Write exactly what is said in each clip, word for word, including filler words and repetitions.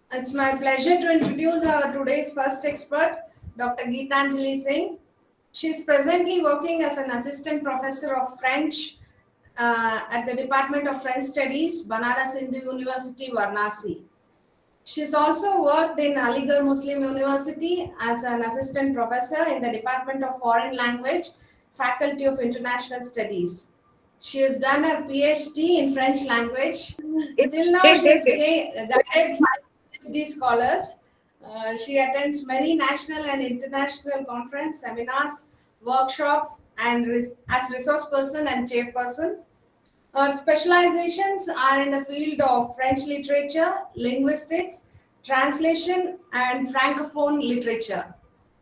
It's my pleasure to introduce our today's first expert, Doctor Geetanjali Singh. She is presently working as an assistant professor of French uh, at the Department of French Studies, Banaras Hindu University, Varanasi. She's also worked in Aligarh Muslim University as an assistant professor in the Department of Foreign Language, Faculty of International Studies. She has done a PhD in French language. Till now, she has ga- guided five PhD scholars. Uh, she attends many national and international conference, seminars, workshops, and res- as resource person and chairperson. Her specializations are in the field of French literature, linguistics, translation, and Francophone literature.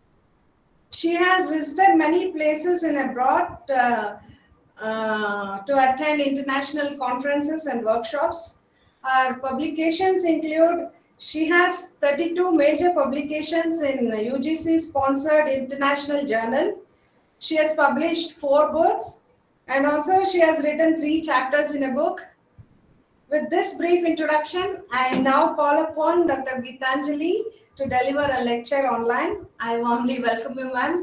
She has visited many places in abroad uh, uh, to attend international conferences and workshops. Her publications include she has thirty-two major publications in U G C sponsored international journal. She has published four books and also she has written three chapters in a book. With this brief introduction, I now call upon Doctor Geetanjali to deliver a lecture online. I warmly welcome you, ma'am.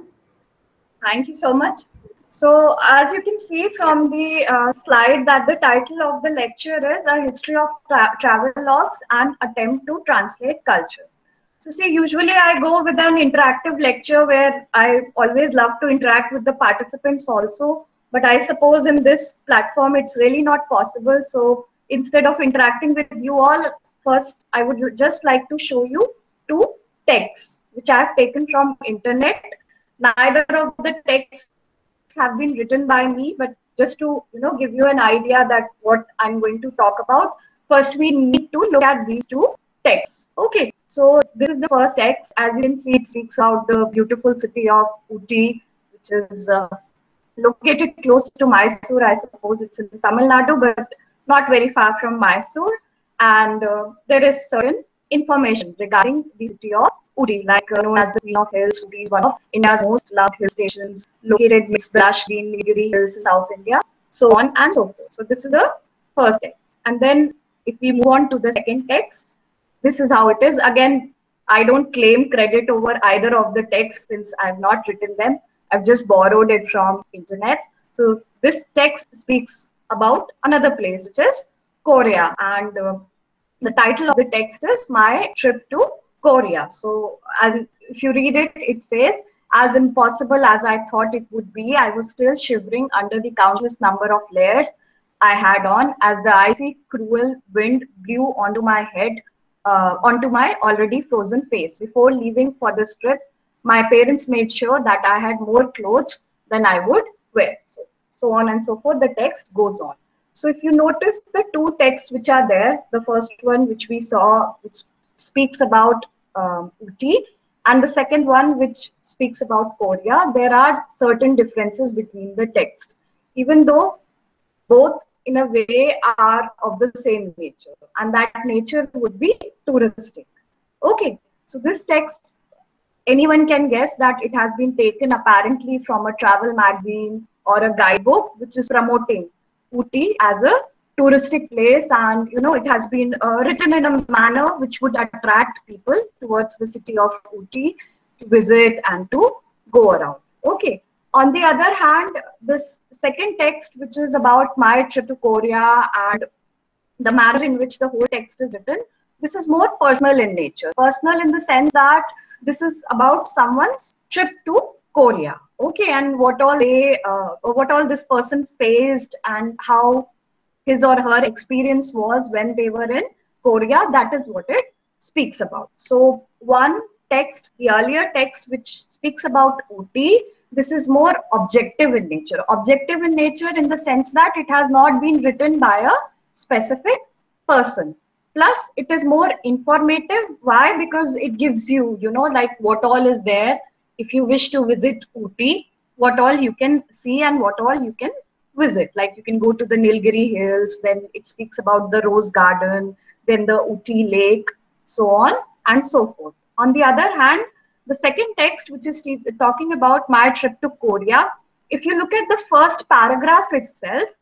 Thank you so much. So, as you can see from the uh, slide, that the title of the lecture is A History of Tra Travel Logs and Attempt to Translate Culture. So, see, usually I go with an interactive lecture where I always love to interact with the participants also. But I suppose in this platform, it's really not possible. So, instead of interacting with you all, first, I would just like to show you two texts, which I have taken from internet. Neither of the texts have been written by me, but just to you know give you an idea that what I'm going to talk about, first we need to look at these two texts. Okay, so this is the first text. As you can see, it speaks about the beautiful city of Ooty, which is uh, located close to Mysore. I suppose it's in Tamil Nadu, but not very far from Mysore. And uh, there is certain information regarding the city of Ooty, like uh, known as the Queen of Hills. Ooty is one of India's most loved hill stations, located midst the lush green Nilgiri Hills in South India, so on and so forth. So this is the first text. And then if we move on to the second text, this is how it is. Again, I don't claim credit over either of the texts since I've not written them. I've just borrowed it from internet. So this text speaks about another place, which is Korea. And uh, the title of the text is My Trip to Korea. So and if you read it, it says, as impossible as I thought it would be, I was still shivering under the countless number of layers I had on as the icy, cruel wind blew onto my head, uh, onto my already frozen face. Before leaving for this trip, my parents made sure that I had more clothes than I would wear. So, so on and so forth. The text goes on. So if you notice the two texts which are there, the first one which we saw, which speaks about um, Ooty, and the second one which speaks about Korea, there are certain differences between the text, even though both in a way are of the same nature, and that nature would be touristic. Okay, so this text, anyone can guess that it has been taken apparently from a travel magazine or a guidebook which is promoting Ooty as a touristic place, and you know it has been uh, written in a manner which would attract people towards the city of Ooty to visit and to go around. Okay. On the other hand, this second text, which is about my trip to Korea and the manner in which the whole text is written, this is more personal in nature. Personal in the sense that this is about someone's trip to Korea. Okay, and what all they, uh, what all this person faced and how his or her experience was when they were in Korea. That is what it speaks about. So one text, the earlier text which speaks about Ooty, this is more objective in nature. Objective in nature in the sense that it has not been written by a specific person. Plus, it is more informative. Why? Because it gives you, you know, like what all is there. If you wish to visit Ooty, what all you can see and what all you can visit. Like you can go to the Nilgiri Hills, then it speaks about the Rose Garden, then the Ooty Lake, so on and so forth. On the other hand, the second text, which is talking about my trip to Korea, if you look at the first paragraph itself,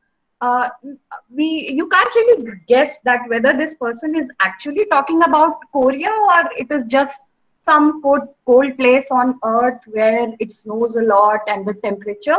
uh, we you can't really guess that whether this person is actually talking about Korea or it is just some cold, cold place on earth where it snows a lot and the temperature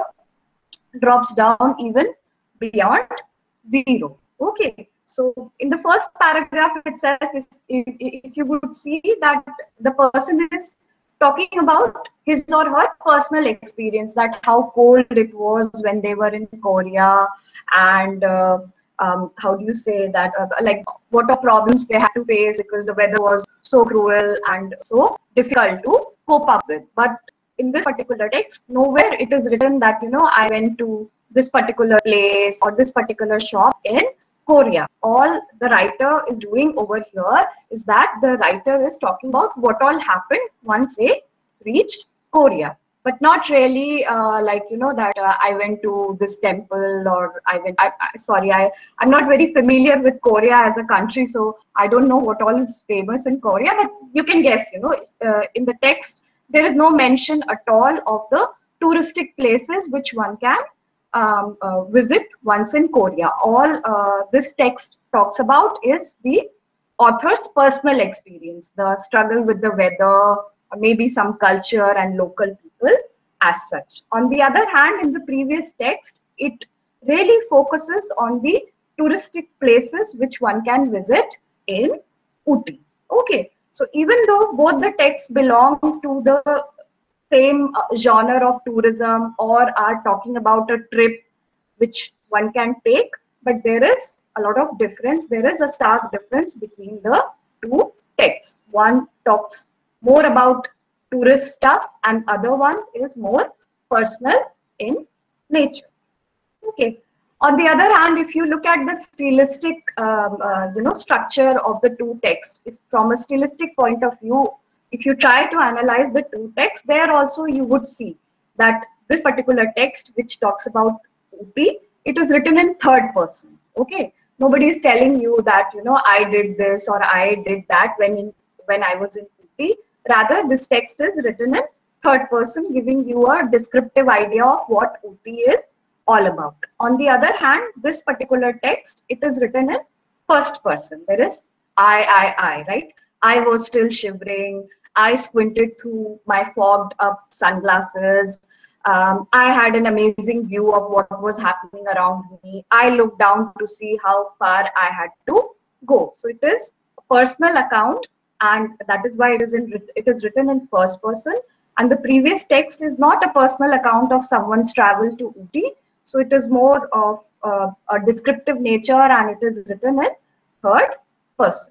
drops down even beyond zero. Okay, so in the first paragraph itself, if, if you would see that the person is talking about his or her personal experience, that how cold it was when they were in Korea, and uh, um, how do you say that, uh, like what are problems they had to face because the weather was so cruel and so difficult to cope up with. But in this particular text, nowhere it is written that, you know, I went to this particular place or this particular shop in Korea. All the writer is doing over here is that the writer is talking about what all happened once they reached Korea, but not really uh, like, you know, that uh, I went to this temple or I went, I, I, sorry, I, I'm not very familiar with Korea as a country, so I don't know what all is famous in Korea, but you can guess, you know, uh, in the text, there is no mention at all of the touristic places which one can um, uh, visit once in Korea. All uh, this text talks about is the author's personal experience, the struggle with the weather, maybe some culture and local people as such. On the other hand, in the previous text, it really focuses on the touristic places which one can visit in Ooty. Okay, so even though both the texts belong to the same genre of tourism or are talking about a trip which one can take, but there is a lot of difference. There is a stark difference between the two texts. One talks more about tourist stuff and other one is more personal in nature. Okay. On the other hand, if you look at the stylistic um, uh, you know, structure of the two texts, if from a stylistic point of view, if you try to analyze the two texts, there also you would see that this particular text which talks about Ooty, it is written in third person. Okay, nobody is telling you that, you know, I did this or I did that when in, when I was in Ooty. Rather, this text is written in third person, giving you a descriptive idea of what Ooty is all about. On the other hand, this particular text, it is written in first person. There is I, I, I, right? I was still shivering. I squinted through my fogged up sunglasses. Um, I had an amazing view of what was happening around me. I looked down to see how far I had to go. So it is a personal account, and that is why it is in it is written in first person. And the previous text is not a personal account of someone's travel to Ooty. So it is more of uh, a descriptive nature, and it is written in third person.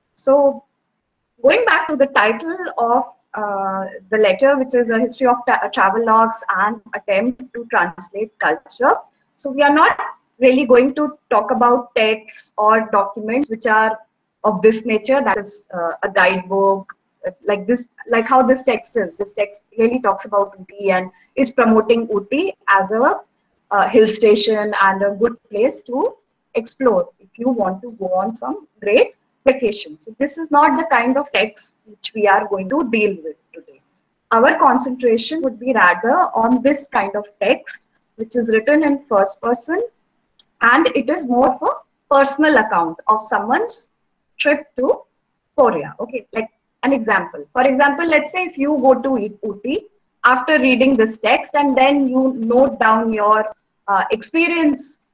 So going back to the title of uh, the lecture, which is a history of travel logs and attempt to translate culture. So we are not really going to talk about texts or documents which are of this nature, that is uh, a guidebook, like this, like how this text is. This text really talks about Ooty and is promoting Ooty as a uh, hill station and a good place to explore if you want to go on some great vacation. So this is not the kind of text which we are going to deal with today. Our concentration would be rather on this kind of text, which is written in first person, and it is more of a personal account of someone's trip to Korea. Okay, like an example. For example, let's say if you go to Ooty after reading this text and then you note down your uh, experience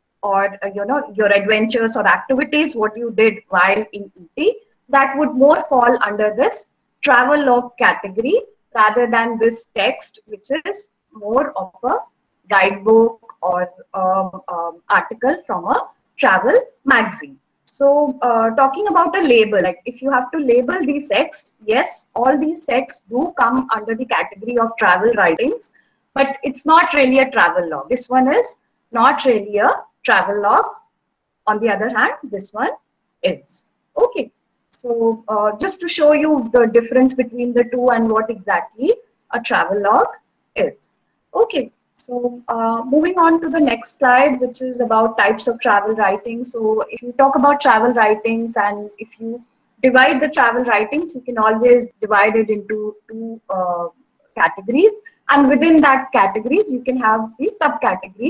or uh, you know, your adventures or activities, what you did while in Ooty, that would more fall under this travel log category rather than this text, which is more of a guidebook or um, um, article from a travel magazine. So uh, talking about a label, like if you have to label these texts, yes, all these texts do come under the category of travel writings, but it's not really a travel log. This one is not really a travel log. On the other hand, this one is. Okay, so uh, just to show you the difference between the two and what exactly a travel log is. Okay, so uh, moving on to the next slide, which is about types of travel writing. So if you talk about travel writings and if you divide the travel writings, you can always divide it into two uh, categories. And within that categories, you can have these subcategories.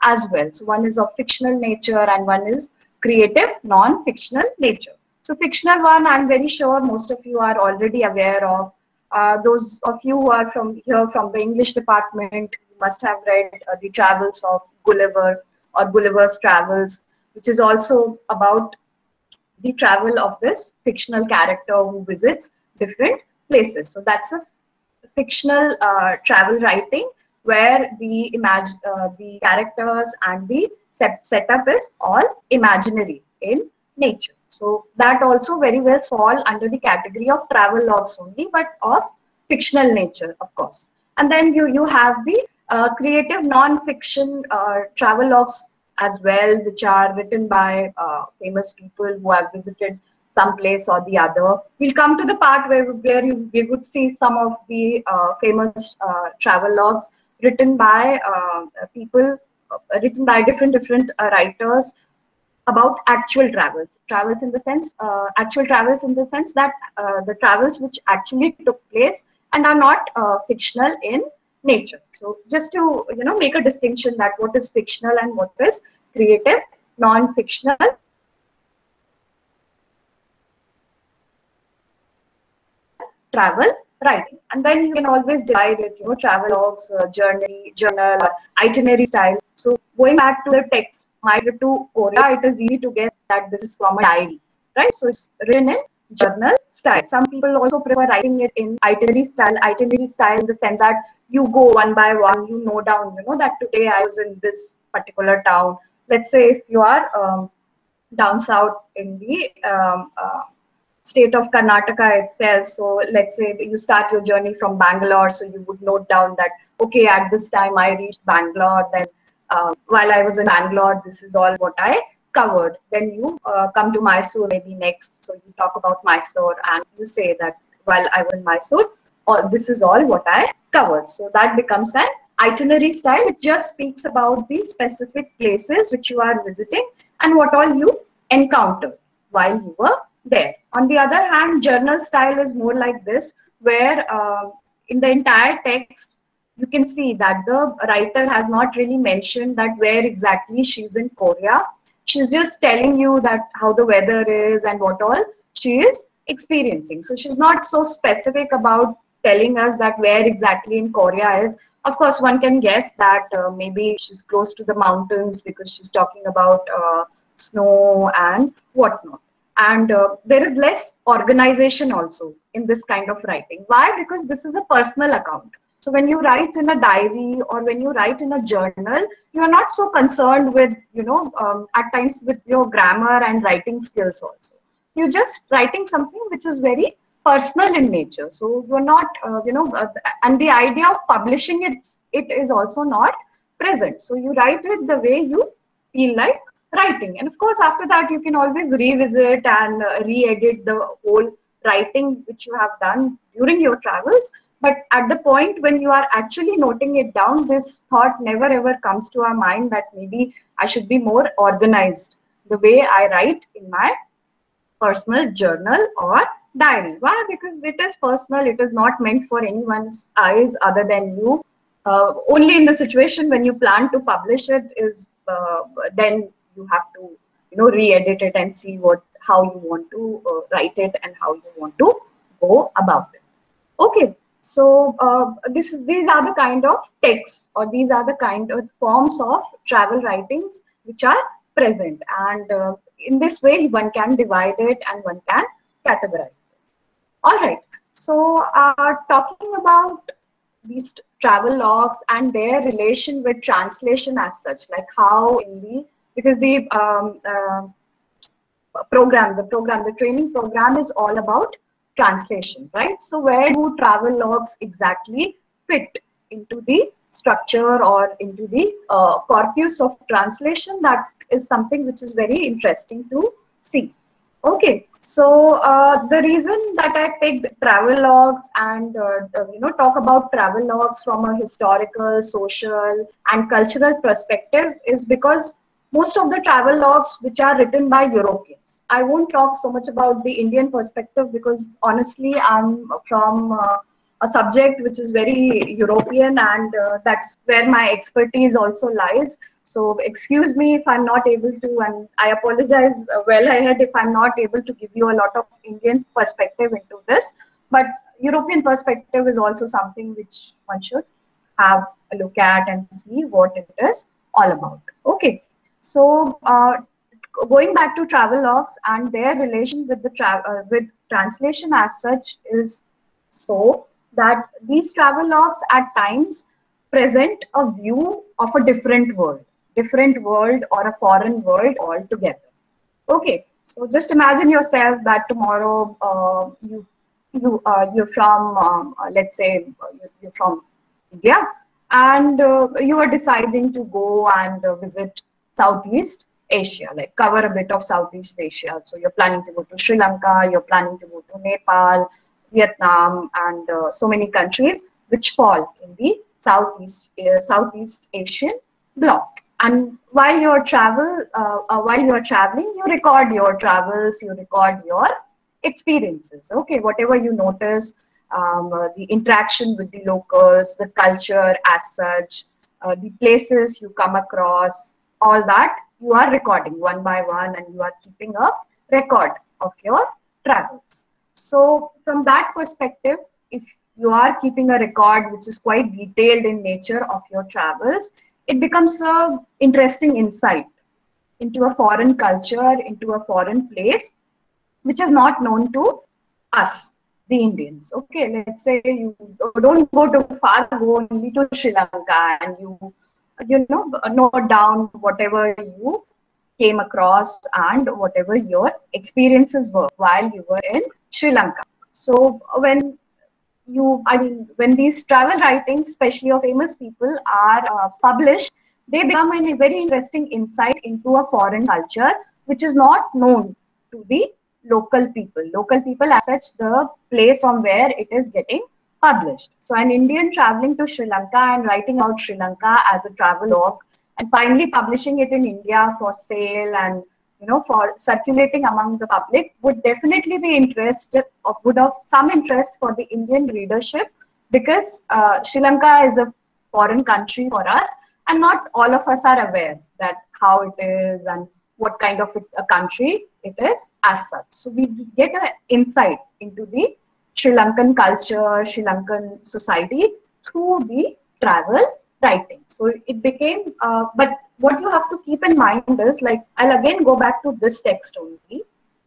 as well. So one is of fictional nature and one is creative non-fictional nature. So fictional one, I'm very sure most of you are already aware of. Uh, those of you who are from here from the English department, you must have read uh, the Travels of Gulliver or Gulliver's Travels, which is also about the travel of this fictional character who visits different places. So that's a fictional uh, travel writing where the imag- uh, the characters and the set- setup is all imaginary in nature. So that also very well fall under the category of travel logs only, but of fictional nature, of course. And then you you have the uh, creative non-fiction uh, travel logs as well, which are written by uh, famous people who have visited some place or the other. We'll come to the part where, where you, we would see some of the uh, famous uh, travel logs written by uh, people, uh, written by different different uh, writers about actual travels. Travels in the sense, uh, actual travels in the sense that uh, the travels which actually took place and are not uh, fictional in nature. So just to you know make a distinction that what is fictional and what is creative, non-fictional travel writing. And then you can always divide it, you know, travel logs, uh, journal, journal, or itinerary style. So going back to the text, my trip to Korea, it is easy to guess that this is from a diary, right? So it's written in journal style. Some people also prefer writing it in itinerary style. Itinerary style in the sense that you go one by one, you know down, you know, that today I was in this particular town. Let's say if you are um, down south in the um, uh, state of Karnataka itself. So let's say you start your journey from Bangalore, so you would note down that, okay, at this time I reached Bangalore, then uh, while I was in Bangalore, this is all what I covered. Then you uh, come to Mysore maybe next, so you talk about Mysore and you say that while I was in Mysore, all, this is all what I covered. So that becomes an itinerary style. It just speaks about the specific places which you are visiting and what all you encountered while you were there. On the other hand, journal style is more like this, where uh, in the entire text, you can see that the writer has not really mentioned that where exactly she's in Korea. She's just telling you that how the weather is and what all she is experiencing. So she's not so specific about telling us that where exactly in Korea is. Of course, one can guess that uh, maybe she's close to the mountains because she's talking about uh, snow and whatnot. And uh, there is less organization also in this kind of writing. Why? Because this is a personal account. So when you write in a diary or when you write in a journal, you are not so concerned with, you know, um, at times with your grammar and writing skills also. You're just writing something which is very personal in nature. So you're not, uh, you know, uh, and the idea of publishing it, it is also not present. So you write it the way you feel like writing. And of course, after that, you can always revisit and uh, re-edit the whole writing which you have done during your travels. But at the point when you are actually noting it down, this thought never ever comes to our mind that maybe I should be more organized the way I write in my personal journal or diary. Why? Because it is personal. It is not meant for anyone's eyes other than you. Uh, only in the situation when you plan to publish it is uh, then you have to, you know, re-edit it and see what how you want to uh, write it and how you want to go about it. Okay. So uh, this is, these are the kind of texts or these are the kind of forms of travel writings which are present, and uh, in this way one can divide it and one can categorize it. All right. So uh, talking about these travel logs and their relation with translation as such, like how in the because the um, uh, program, the program, the training program is all about translation, right? So where do travel logs exactly fit into the structure or into the uh, corpus of translation? That is something which is very interesting to see. Okay, so uh, the reason that I picked travel logs and uh, uh, you know talk about travel logs from a historical, social, and cultural perspective is because most of the travel logs which are written by Europeans. I won't talk so much about the Indian perspective because honestly, I'm from uh, a subject which is very European, and uh, that's where my expertise also lies. So excuse me if I'm not able to, and I apologize uh, well ahead if I'm not able to give you a lot of Indian perspective into this. But European perspective is also something which one should have a look at and see what it is all about. Okay, so uh, going back to travelogues and their relation with the tra- uh, with translation as such is so that these travelogues at times present a view of a different world, different world or a foreign world altogether. Okay, so just imagine yourself that tomorrow uh, you you uh, you're from um, uh, let's say uh, you're you're from India, and uh, you are deciding to go and uh, visit Southeast Asia, like cover a bit of Southeast Asia. So you're planning to go to Sri Lanka, you're planning to go to Nepal, Vietnam, and uh, so many countries which fall in the Southeast uh, Southeast Asian bloc. And while you're travel, uh, uh, while you're traveling, you record your travels, you record your experiences. Okay, whatever you notice, um, uh, the interaction with the locals, the culture as such, uh, the places you come across, all that you are recording one by one, and you are keeping a record of your travels. So from that perspective, if you are keeping a record which is quite detailed in nature of your travels, it becomes a interesting insight into a foreign culture, into a foreign place, which is not known to us, the Indians. Okay, let's say you don't go too far, go only to Sri Lanka, and you, you know, note down whatever you came across and whatever your experiences were while you were in Sri Lanka. So when you, I mean, when these travel writings, especially of famous people, are uh, published, they become a very interesting insight into a foreign culture, which is not known to the local people. Local people, as such, the place from where it is getting published. So an Indian traveling to Sri Lanka and writing out Sri Lanka as a travel log, and finally publishing it in India for sale and, you know, for circulating among the public, would definitely be interested, or would have some interest for the Indian readership, because uh, Sri Lanka is a foreign country for us, and not all of us are aware that how it is and what kind of a country it is as such. So we get an insight into the Sri Lankan culture, Sri Lankan society through the travel writing. So it became, uh, but what you have to keep in mind is, like, I'll again go back to this text only,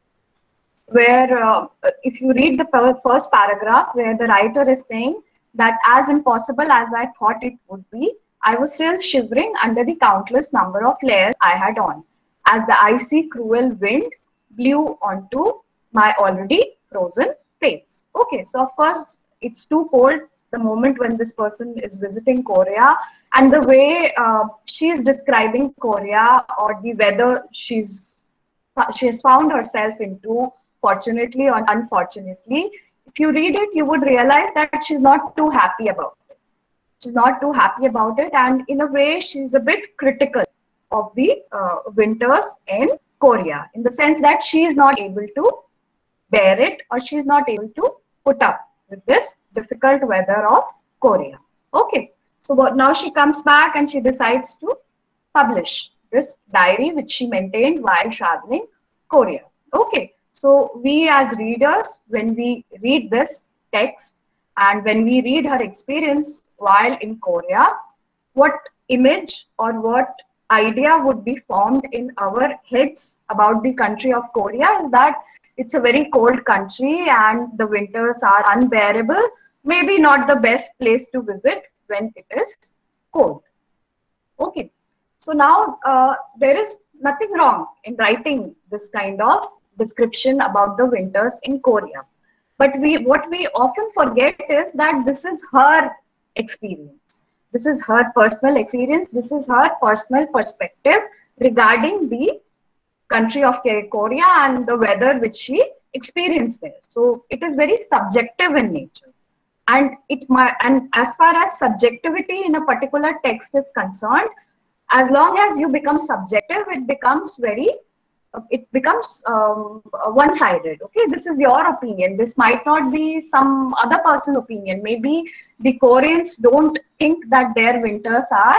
where uh, if you read the first paragraph, where the writer is saying that as impossible as I thought it would be, I was still shivering under the countless number of layers I had on, as the icy, cruel wind blew onto my already frozen face. Okay, so of course, it's too cold the moment when this person is visiting Korea, and the way uh, she's describing Korea, or the weather she's she has found herself into, fortunately or unfortunately, if you read it, you would realize that she's not too happy about it. She's not too happy about it, and in a way, she's a bit critical of the uh, winters in Korea, in the sense that she's not able to bear it, or she's not able to put up with this difficult weather of Korea. Okay, so what, now she comes back and she decides to publish this diary which she maintained while traveling Korea. Okay, so we as readers, when we read this text and when we read her experience while in Korea, what image or what idea would be formed in our heads about the country of Korea is that it's a very cold country and the winters are unbearable, maybe not the best place to visit when it is cold. Okay, so now uh, there is nothing wrong in writing this kind of description about the winters in Korea. But we, what we often forget is that this is her experience. This is her personal experience. This is her personal perspective regarding the country of Korea and the weather which she experienced there. So it is very subjective in nature. And it might, and as far as subjectivity in a particular text is concerned, as long as you become subjective, it becomes very it becomes um, one-sided. Okay, this is your opinion. This might not be some other person's opinion. Maybe the Koreans don't think that their winters are,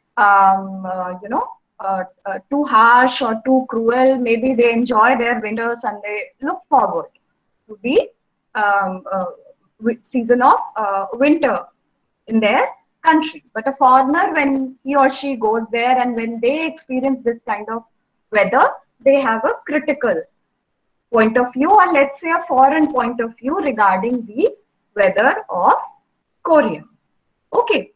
um, uh, you know, uh, uh, too harsh or too cruel. Maybe they enjoy their winters and they look forward to the um, uh, season of uh, winter in their country. But a foreigner, when he or she goes there and when they experience this kind of weather, they have a critical point of view, or let's say a foreign point of view regarding the weather of Korea. Okay,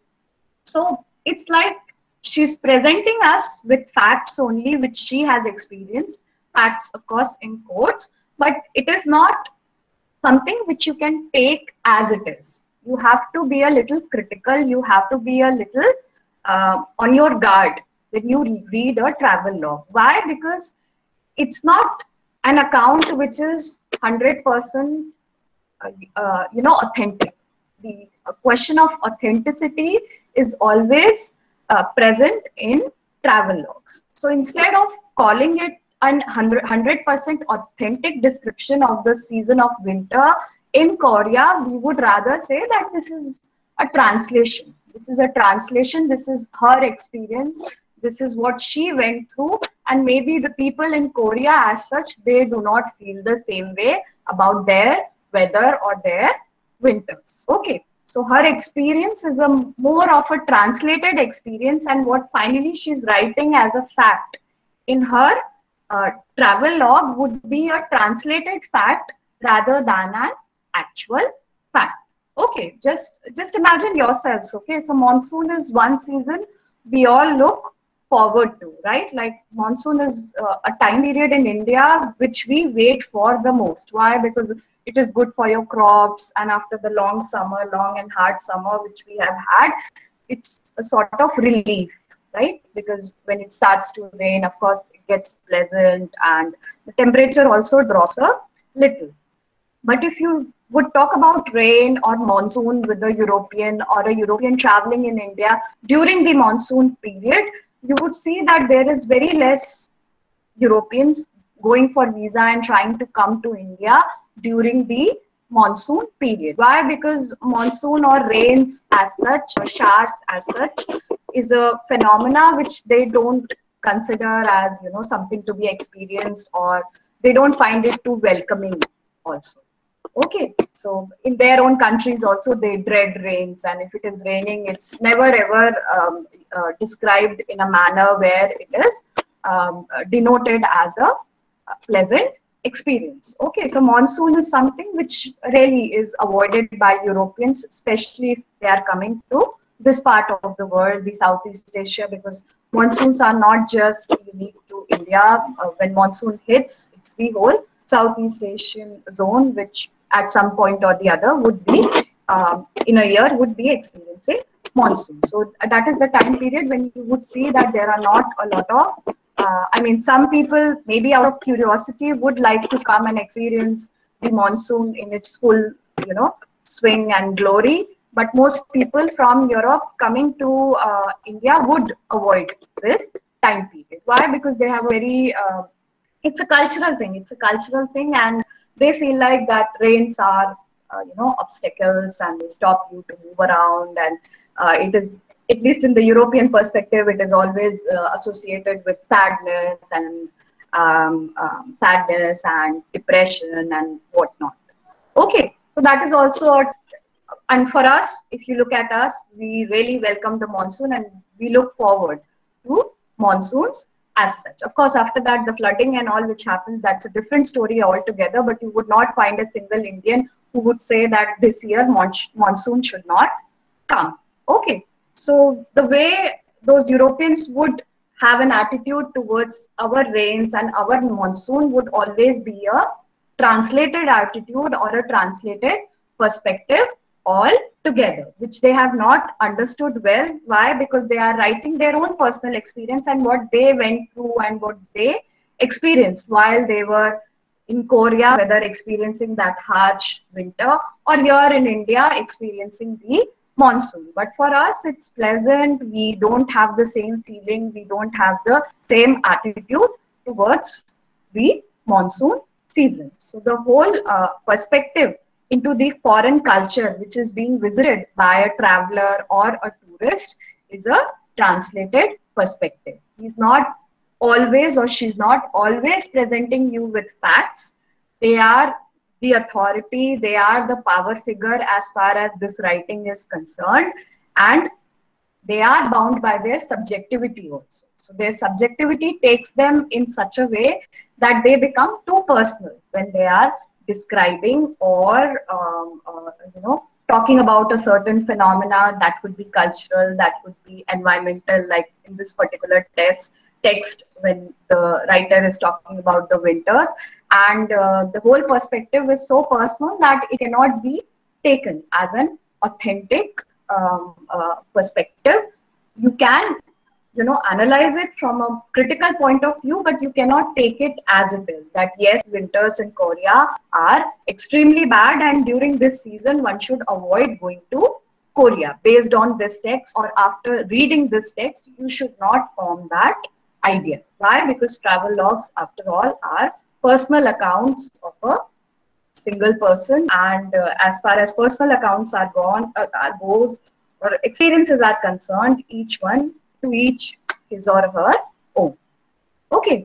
so it's like she's presenting us with facts only, which she has experienced. Facts, of course, in quotes, but it is not something which you can take as it is. You have to be a little critical. You have to be a little uh, on your guard when you read a travel log. Why? Because it's not an account which is one hundred percent uh, uh, you know, authentic. The uh, question of authenticity is always uh, present in travel logs. So instead of calling it an one hundred percent authentic description of the season of winter in Korea, we would rather say that this is a translation. This is a translation. This is her experience. This is what she went through. And maybe the people in Korea as such, they do not feel the same way about their weather or their winters. Okay. So her experience is a more of a translated experience, and what finally she's writing as a fact in her uh, travel log would be a translated fact rather than an actual fact. Okay, just just imagine yourselves. Okay, so monsoon is one season we all look forward to, right? Like monsoon is uh, a time period in India which we wait for the most. Why? Because it is good for your crops, and after the long summer, long and hard summer which we have had, it's a sort of relief, right? Because when it starts to rain, of course, it gets pleasant and the temperature also drops a little. But if you would talk about rain or monsoon with a European or a European traveling in India during the monsoon period, you would see that there is very less Europeans going for visa and trying to come to India during the monsoon period. Why? Because monsoon or rains as such or showers as such is a phenomena which they don't consider as, you know, something to be experienced, or they don't find it too welcoming also. Okay, so in their own countries also they dread rains, and if it is raining, it's never ever um, uh, described in a manner where it is um, denoted as a pleasant experience. Okay, so monsoon is something which really is avoided by Europeans, especially if they are coming to this part of the world, the Southeast Asia, because monsoons are not just unique to India. Uh, when monsoon hits, it's the whole Southeast Asian zone which at some point or the other would be um, in a year would be experiencing monsoon. So that is the time period when you would see that there are not a lot of uh, I mean, some people maybe out of curiosity would like to come and experience the monsoon in its full, you know, swing and glory, but most people from Europe coming to uh, India would avoid this time period. Why? Because they have a very uh, it's a cultural thing. It's a cultural thing, and they feel like that rains are, uh, you know, obstacles, and they stop you to move around. And uh, it is, at least in the European perspective, it is always uh, associated with sadness and um, um, sadness and depression and whatnot. Okay, so that is also, a, and for us, if you look at us, we really welcome the monsoon, and we look forward to monsoons as such. Of course, after that, the flooding and all which happens, that's a different story altogether, but you would not find a single Indian who would say that this year mon monsoon should not come. Okay, so the way those Europeans would have an attitude towards our rains and our monsoon would always be a translated attitude or a translated perspective all together, which they have not understood well. Why? Because they are writing their own personal experience and what they went through and what they experienced while they were in Korea, whether experiencing that harsh winter, or here in India experiencing the monsoon. But for us, it's pleasant. We don't have the same feeling. We don't have the same attitude towards the monsoon season. So the whole uh, perspective into the foreign culture which is being visited by a traveler or a tourist is a translated perspective. He's not always, or she's not always presenting you with facts. They are the authority, they are the power figure as far as this writing is concerned, and they are bound by their subjectivity also. So their subjectivity takes them in such a way that they become too personal when they are describing or um, uh, you know talking about a certain phenomena. That could be cultural, that could be environmental, like in this particular test text when the writer is talking about the winters, and uh, the whole perspective is so personal that it cannot be taken as an authentic um, uh, perspective. You can, you know, analyze it from a critical point of view, but you cannot take it as it is, that yes, winters in Korea are extremely bad and during this season one should avoid going to Korea. Based on this text or after reading this text, you should not form that idea. Why? Because travel logs, after all, are personal accounts of a single person, and uh, as far as personal accounts are gone, uh, are goes, or experiences are concerned, each one to each his or her own. Okay,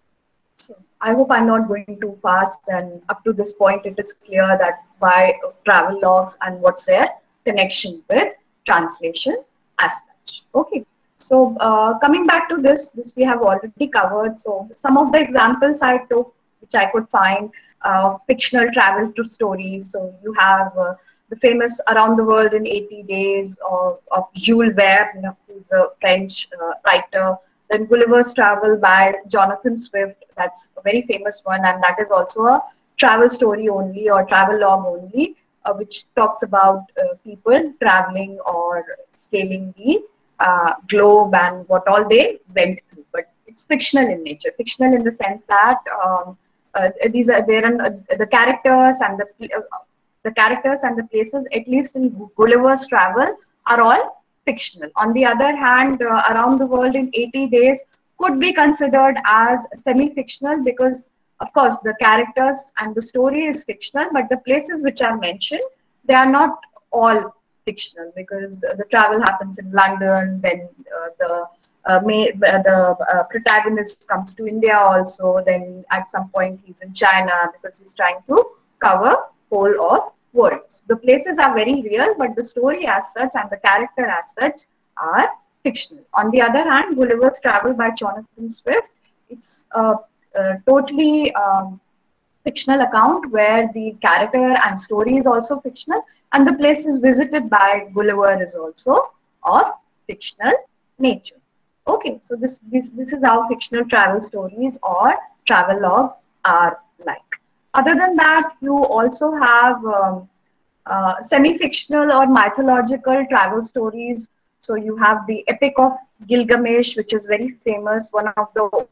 so I hope I'm not going too fast, and up to this point it is clear that why travel logs and what's their connection with translation as such. Okay, so uh, coming back to this, this we have already covered. So some of the examples I took, which I could find, uh, fictional travel to stories. So you have uh, the famous Around the World in eighty days of, of Jules Verne, you know, who's a French uh, writer. Then Gulliver's Travel by Jonathan Swift. That's a very famous one, and that is also a travel story only, or travel log only, uh, which talks about uh, people traveling or scaling the uh, globe and what all they went through. But it's fictional in nature. Fictional in the sense that um, uh, these are there, uh, the characters and the uh, the characters and the places, at least in Gulliver's Travel, are all fictional. On the other hand, uh, Around the World in eighty days could be considered as semi-fictional, because of course the characters and the story is fictional, but the places which are mentioned, they are not all fictional, because uh, the travel happens in London, then uh, the uh, may, uh, the uh, protagonist comes to India also, then at some point he's in China, because he's trying to cover whole of worlds. The places are very real, but the story as such and the character as such are fictional. On the other hand, Gulliver's Travel by Jonathan Swift, it's a, a totally um, fictional account where the character and story is also fictional, and the places visited by Gulliver is also of fictional nature. Okay, so this this this is how fictional travel stories or travel logs are like. Other than that, you also have um, uh, semi-fictional or mythological travel stories. So you have the Epic of Gilgamesh, which is very famous, one of the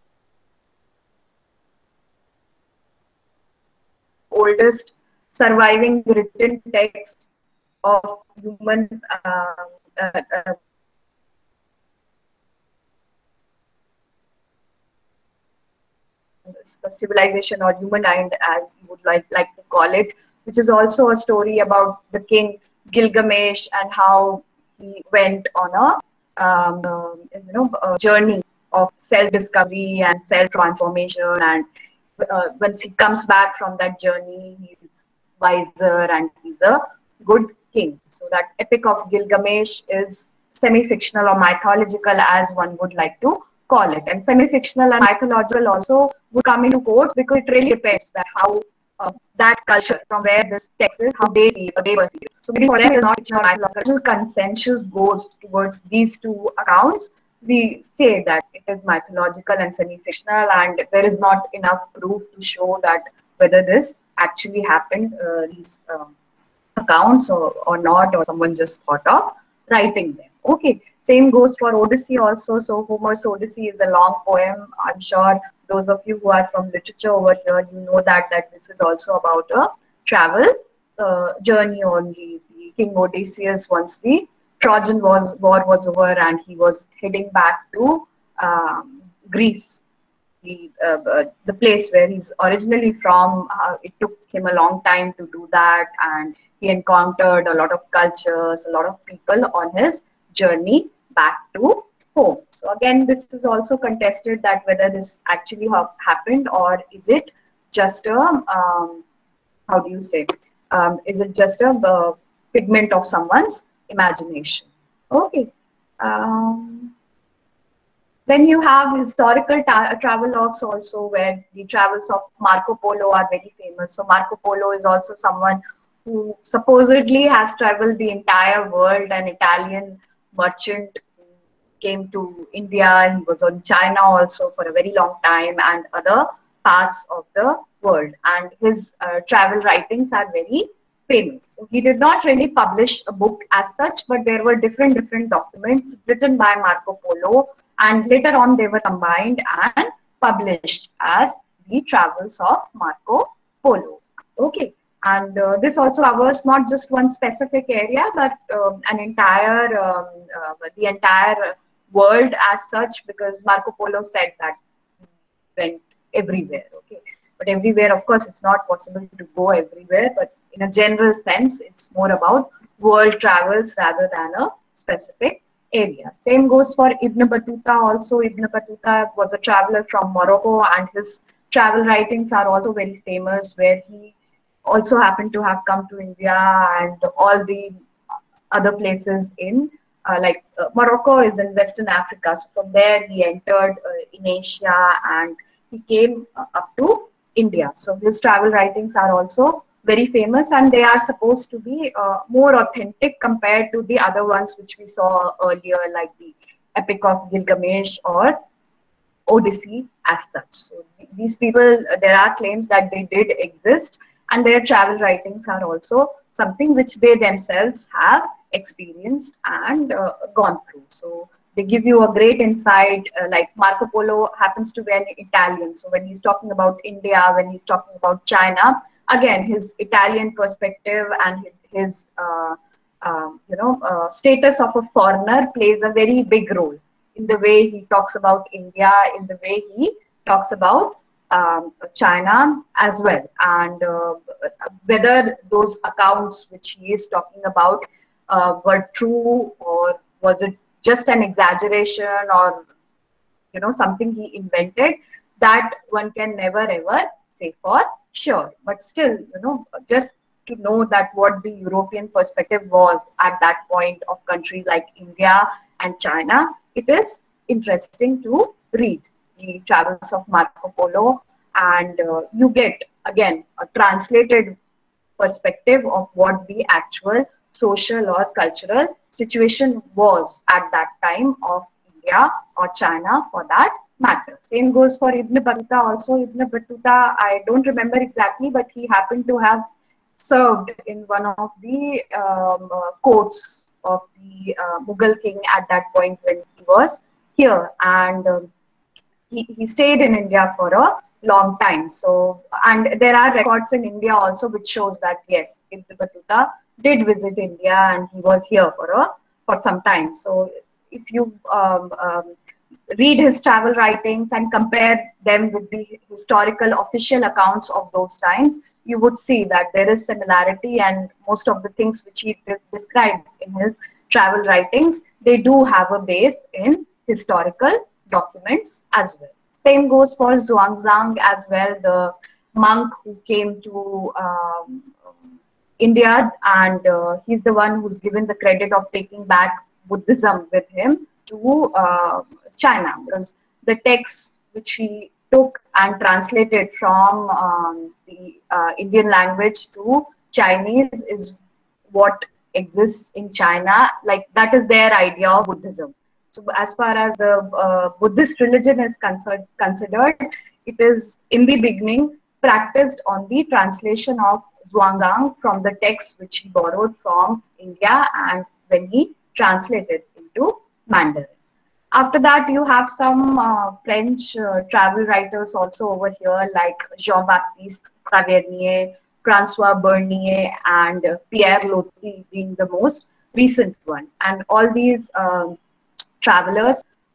oldest surviving written texts of human uh, uh, uh, civilization, or humankind as you would like, like to call it, which is also a story about the king Gilgamesh and how he went on a um, uh, you know a journey of self-discovery and self-transformation, and uh, once he comes back from that journey, he's wiser and he's a good king. So that Epic of Gilgamesh is semi-fictional or mythological, as one would like to call it. And semi-fictional and mythological also would come into quotes, because it really depends that how uh, that culture from where this text is, how they see it, or they perceive it. So maybe for them it is not fictional or mythological. Consensus goes towards these two accounts. We say that it is mythological and semi-fictional, and there is not enough proof to show that whether this actually happened, uh, these um, accounts, or, or not, or someone just thought of writing them. Okay. Same goes for Odyssey also. So Homer's Odyssey is a long poem. I'm sure those of you who are from literature over here, you know that that this is also about a travel uh, journey only. The King Odysseus, once the Trojan was, war was over and he was heading back to um, Greece, the uh, uh, the place where he's originally from. Uh, it took him a long time to do that, and he encountered a lot of cultures, a lot of people on his journey back to home. So again, this is also contested that whether this actually ha- happened, or is it just a um, how do you say? Um, is it just a uh, pigment of someone's imagination? Okay. Um, then you have historical ta- travelogues also, where the travels of Marco Polo are very famous. So Marco Polo is also someone who supposedly has traveled the entire world, an Italian merchant who came to India. He was on China also for a very long time, and other parts of the world. And his uh, travel writings are very famous. So he did not really publish a book as such, but there were different different documents written by Marco Polo, and later on they were combined and published as the Travels of Marco Polo. Okay, and uh, this also covers not just one specific area, but um, an entire um, uh, the entire world as such, because Marco Polo said that he went everywhere. Okay, but everywhere, of course, it's not possible to go everywhere, but in a general sense, it's more about world travels rather than a specific area. Same goes for Ibn Battuta also. Ibn Battuta was a traveler from Morocco, and his travel writings are also very famous, where he also happened to have come to India and all the other places in uh, like uh, Morocco is in Western Africa. So from there he entered uh, in Asia, and he came uh, up to India. So his travel writings are also very famous, and they are supposed to be uh, more authentic compared to the other ones which we saw earlier, like the Epic of Gilgamesh or Odyssey as such. So these people, uh, there are claims that they did exist, and their travel writings are also something which they themselves have experienced and uh, gone through. So they give you a great insight. Uh, like Marco Polo happens to be an Italian, so when he's talking about India, when he's talking about China, again his Italian perspective and his, his uh, um, you know uh, status of a foreigner plays a very big role in the way he talks about India, in the way he talks about um, China as well, and uh, whether those accounts which he is talking about uh, were true, or was it just an exaggeration, or you know something he invented, that one can never ever say for sure. But still, you know, just to know that what the European perspective was at that point of countries like India and China, it is interesting to read the travels of Marco Polo, and uh, you get again a translated perspective of what the actual social or cultural situation was at that time of India or China for that matter. Same goes for Ibn Battuta also. Ibn Battuta, I don't remember exactly, but he happened to have served in one of the um, uh, courts of the uh, Mughal king at that point when he was here. And um, he, he stayed in India for a long time. So, and there are records in India also which shows that yes, Ibn Battuta did visit India and he was here for a for some time. So, if you um, um, read his travel writings and compare them with the historical official accounts of those times, you would see that there is similarity, and most of the things which he de- described in his travel writings, they do have a base in historical documents as well. Same goes for Zhuangzang as well, the monk who came to um, India, and uh, he's the one who's given the credit of taking back Buddhism with him to uh, China, because the texts which he took and translated from um, the uh, Indian language to Chinese is what exists in China. Like that is their idea of Buddhism. So as far as the uh, Buddhist religion is concerned, considered, it is in the beginning practiced on the translation of Zhuangzang from the text which he borrowed from India, and when he translated into Mandarin. After that, you have some uh, French uh, travel writers also over here, like Jean-Baptiste Tavernier, Francois Bernier, and uh, Pierre Loti being the most recent one. And all these um, travelers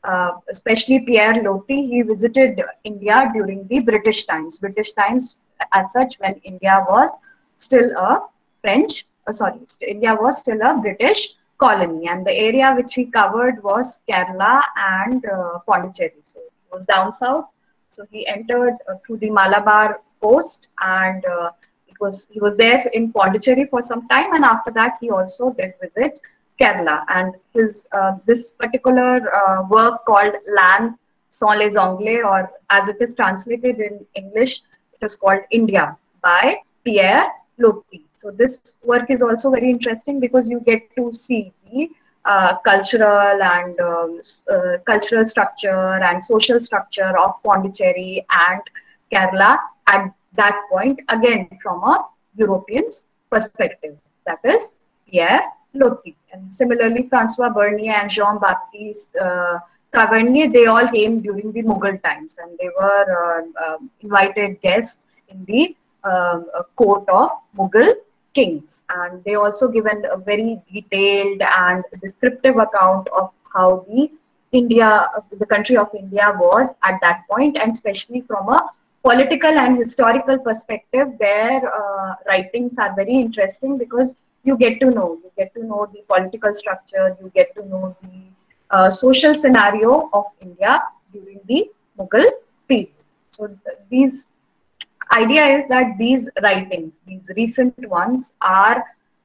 uh, especially Pierre Loti, he visited India during the British times. British times, as such, when India was still a French, uh, sorry, India was still a British colony, and the area which he covered was Kerala and uh, Pondicherry. So it was down south. So he entered uh, through the Malabar coast, and uh, it was he was there in Pondicherry for some time, and after that he also did visit Kerala. And his uh, this particular uh, work called Land sans les Anglais, or as it is translated in English, it is called India by Pierre Loti. So this work is also very interesting because you get to see the uh, cultural and um, uh, cultural structure and social structure of Pondicherry and Kerala at that point, again from a European's perspective. That is Pierre Loti. And similarly, Francois Bernier and Jean-Baptiste uh, Tavernier, they all came during the Mughal times, and they were uh, uh, invited guests in the uh, court of Mughal kings. And they also given a very detailed and descriptive account of how the India, the country of India was at that point, and especially from a political and historical perspective, their uh, writings are very interesting because you get to know, you get to know the political structure, you get to know the uh, social scenario of India during the Mughal period. So th these idea is that these writings, these recent ones, are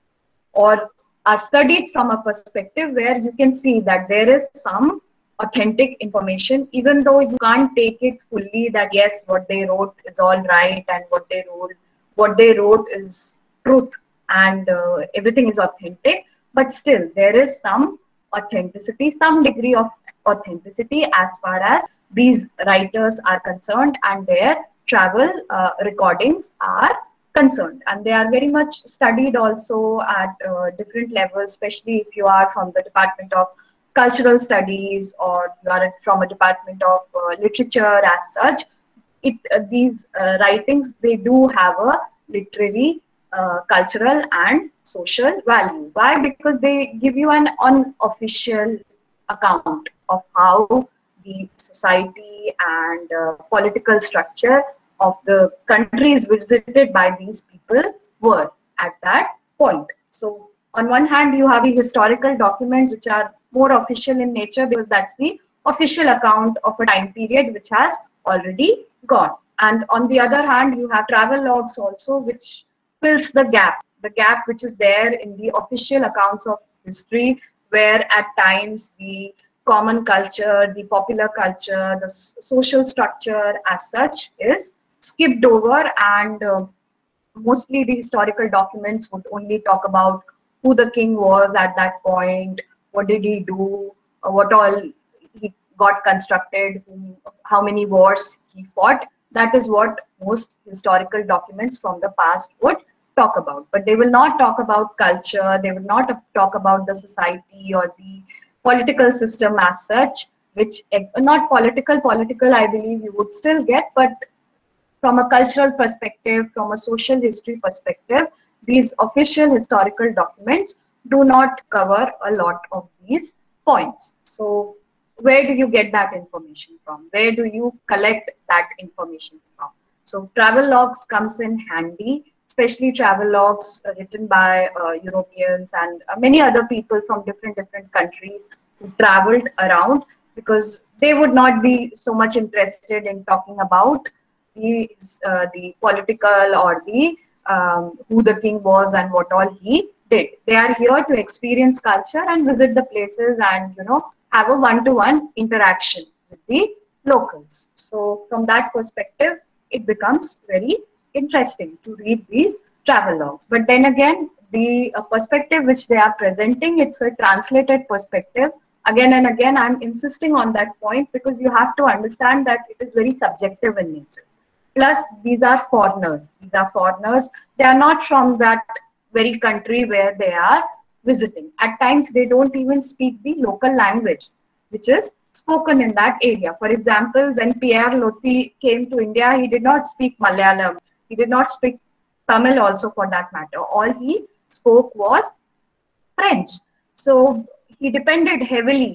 or are studied from a perspective where you can see that there is some authentic information, even though you can't take it fully that yes, what they wrote is all right and what they wrote, what they wrote is truth and uh, everything is authentic. But still, there is some authenticity, some degree of authenticity as far as these writers are concerned and their travel uh, recordings are concerned, and they are very much studied also at uh, different levels, especially if you are from the Department of Cultural Studies or you are from a department of uh, literature as such. It uh, these uh, writings, they do have a literary, uh, cultural and social value. Why? Because they give you an unofficial account of how the society and uh, political structure of the countries visited by these people were at that point. So on one hand, you have the historical documents which are more official in nature because that's the official account of a time period which has already gone. And on the other hand, you have travel logs also, which fills the gap, the gap which is there in the official accounts of history, where at times the common culture, the popular culture, the social structure as such is skipped over, and uh, mostly the historical documents would only talk about who the king was at that point, what did he do, uh, what all he got constructed, who, how many wars he fought. That is what most historical documents from the past would talk about. But they will not talk about culture, they will not talk about the society or the political system as such, which, not political, political I believe you would still get, but from a cultural perspective, from a social history perspective, these official historical documents do not cover a lot of these points. So where do you get that information from? Where do you collect that information from? So travel logs comes in handy, especially travel logs written by uh, Europeans and uh, many other people from different different countries who traveled around, because they would not be so much interested in talking about the uh, the political or the um, who the king was and what all he did. They are here to experience culture and visit the places and, you know, have a one-to-one interaction with the locals. So from that perspective, it becomes very interesting to read these travel logs. But then again, the uh, perspective which they are presenting, it's a translated perspective. Again and again, I'm insisting on that point because you have to understand that it is very subjective in nature. Plus, these are foreigners. These are foreigners. They are not from that very country where they are visiting. At times, they don't even speak the local language, which is spoken in that area. For example, when Pierre Loti came to India, he did not speak Malayalam. He did not speak Tamil also, for that matter. All he spoke was French. So he depended heavily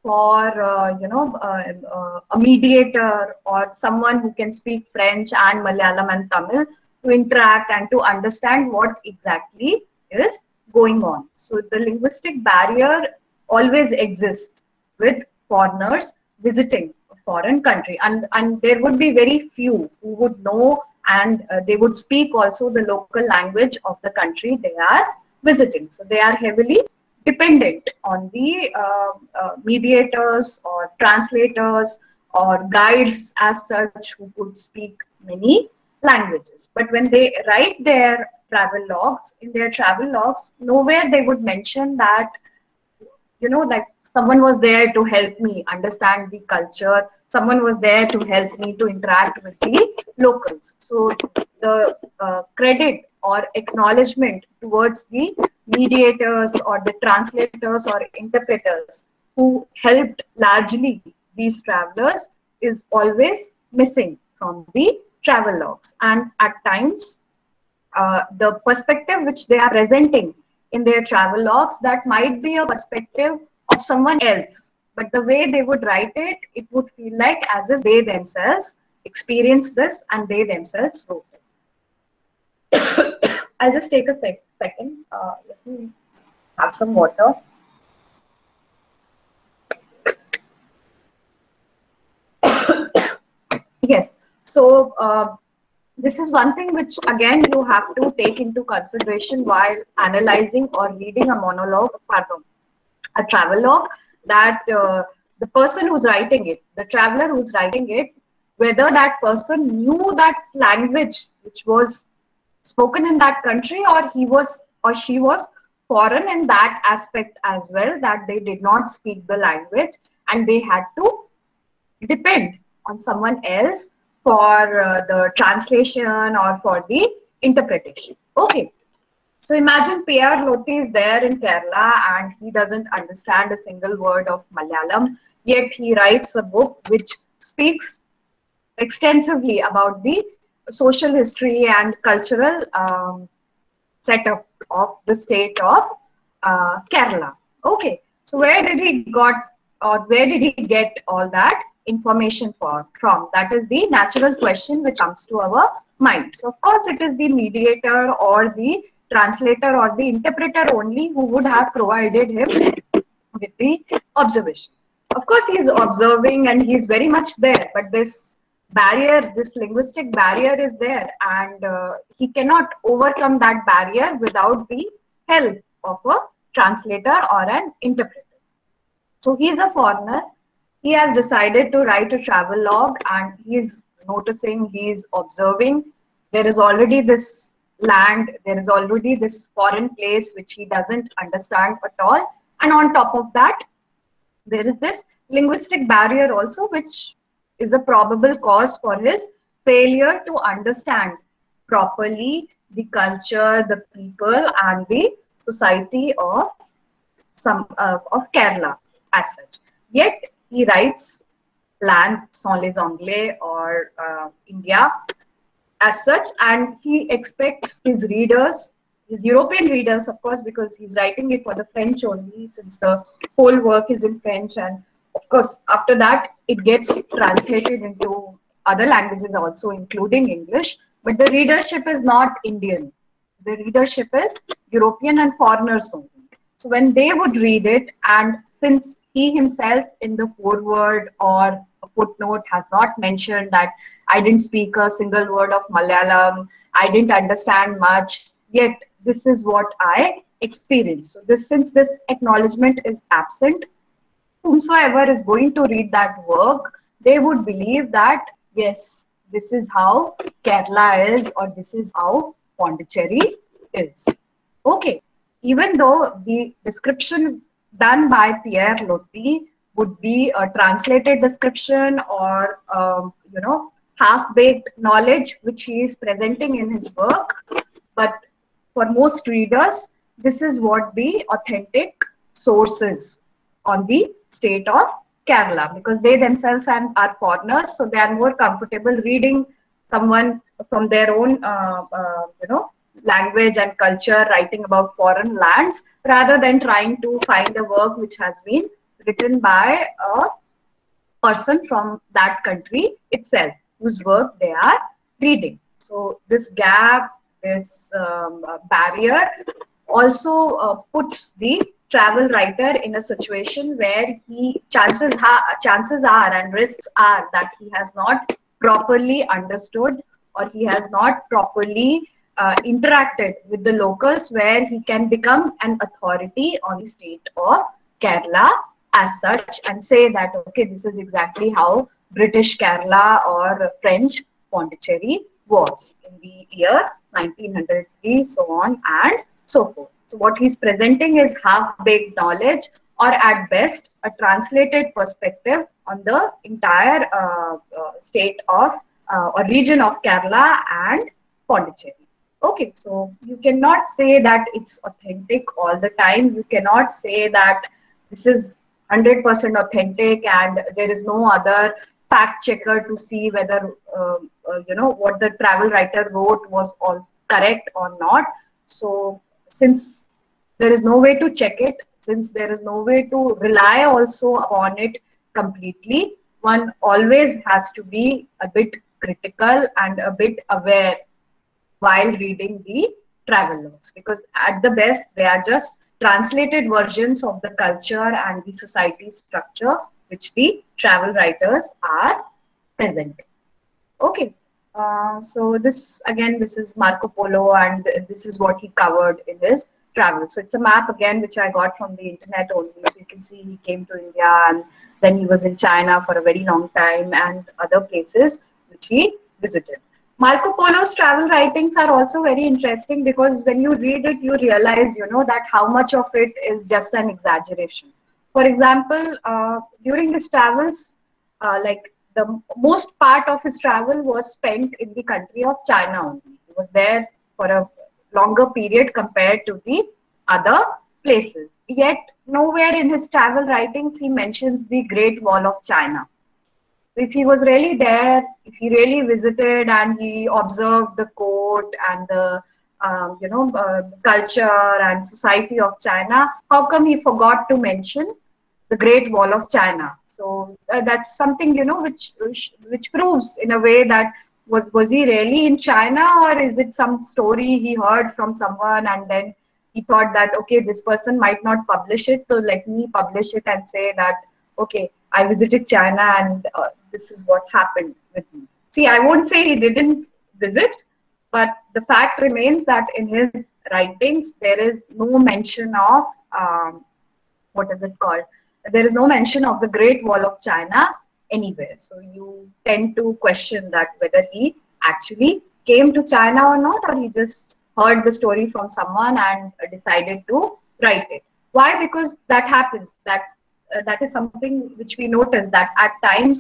for uh, you know uh, uh, a mediator or someone who can speak French and Malayalam and Tamil to interact and to understand what exactly is going on. So the linguistic barrier always exists with foreigners visiting a foreign country, and and there would be very few who would know, and uh, they would speak also the local language of the country they are visiting. So they are heavily dependent on the uh, uh, mediators or translators or guides as such who could speak many languages. But when they write their travel logs, in their travel logs, nowhere they would mention that, you know, that someone was there to help me understand the culture, someone was there to help me to interact with the locals. So the uh, credit or acknowledgement towards the mediators or the translators or interpreters who helped largely these travelers is always missing from the travel logs. And at times, uh, the perspective which they are presenting in their travel logs, that might be a perspective of someone else, but the way they would write it, it would feel like as if they themselves experienced this and they themselves wrote it. I'll just take a sec second. Uh, let me have some water. Yes. So uh, this is one thing which again you have to take into consideration while analyzing or reading a monologue, pardon, a travel log, that uh, the person who's writing it, the traveler who's writing it, whether that person knew that language which was spoken in that country, or he was or she was foreign in that aspect as well, that they did not speak the language and they had to depend on someone else for uh, the translation or for the interpretation. Okay. So imagine Pierre Loti is there in Kerala and he doesn't understand a single word of Malayalam, yet he writes a book which speaks extensively about the social history and cultural um, setup of the state of uh, Kerala. Okay, so where did he got or where did he get all that information for, from? That is the natural question which comes to our mind. So of course it is the mediator or the translator or the interpreter only who would have provided him with the observation. Of course he is observing and he is very much there, but this barrier, this linguistic barrier is there, and uh, he cannot overcome that barrier without the help of a translator or an interpreter. So he is a foreigner. He has decided to write a travel log and he is noticing, he is observing. There is already this land, there is already this foreign place which he doesn't understand at all. And on top of that, there is this linguistic barrier also, which is a probable cause for his failure to understand properly the culture, the people, and the society of some uh, of Kerala as such. Yet he writes Land sans les Anglais or uh, India as such, and he expects his readers, his European readers, of course, because he's writing it for the French only, since the whole work is in French, and of course after that it gets translated into other languages also, including English, but the readership is not Indian. The readership is European and foreigners only. So when they would read it, and since he himself in the foreword or a footnote has not mentioned that I didn't speak a single word of Malayalam, I didn't understand much, yet this is what I experienced. So this, since this acknowledgement is absent, whomsoever is going to read that work, they would believe that, yes, this is how Kerala is, or this is how Pondicherry is. Okay, even though the description done by Pierre Loti would be a translated description or, um, you know, half-baked knowledge which he is presenting in his work, but for most readers, this is what the authentic source is on the state of Kerala, because they themselves are, are foreigners, so they are more comfortable reading someone from their own, uh, uh, you know, language and culture writing about foreign lands, rather than trying to find a work which has been written by a person from that country itself, whose work they are reading. So this gap, this um, uh, barrier also uh, puts the travel writer in a situation where he chances ha- chances are and risks are that he has not properly understood, or he has not properly uh, interacted with the locals, where he can become an authority on the state of Kerala as such and say that, okay, this is exactly how British Kerala or French Pondicherry was in the year nineteen hundred three, so on and so forth. So what he's presenting is half-baked knowledge, or at best a translated perspective on the entire uh, uh, state of uh, or region of Kerala and Pondicherry. Okay, so you cannot say that it's authentic all the time. You cannot say that this is one hundred percent authentic and there is no other fact checker to see whether uh, uh, you know what the travel writer wrote was all correct or not. So since there is no way to check it, since there is no way to rely also upon it completely, one always has to be a bit critical and a bit aware while reading the travel logs, because at the best they are just translated versions of the culture and the society structure which the travel writers are presenting. Okay, uh, so this again, this is Marco Polo, and this is what he covered in his travel. So it's a map again which I got from the internet only. So you can see he came to India and then he was in China for a very long time and other places which he visited. Marco Polo's travel writings are also very interesting because when you read it, you realize, you know, that how much of it is just an exaggeration. For example, uh, during his travels, uh, like the most part of his travel was spent in the country of China only. He was there for a longer period compared to the other places. Yet nowhere in his travel writings he mentions the Great Wall of China. If he was really there, if he really visited and he observed the court and the um, you know uh, culture and society of China, how come he forgot to mention the Great Wall of China? So uh, that's something, you know, which, which which proves in a way that was was he really in China, or is it some story he heard from someone and then he thought that, okay, this person might not publish it, so let me publish it and say that, okay, I visited China and uh, this is what happened with me. See, I won't say he didn't visit, but the fact remains that in his writings, there is no mention of, um, what is it called? There is no mention of the Great Wall of China anywhere. So you tend to question that whether he actually came to China or not, or he just heard the story from someone and decided to write it. Why? Because that happens. That uh, that is something which we notice, that at times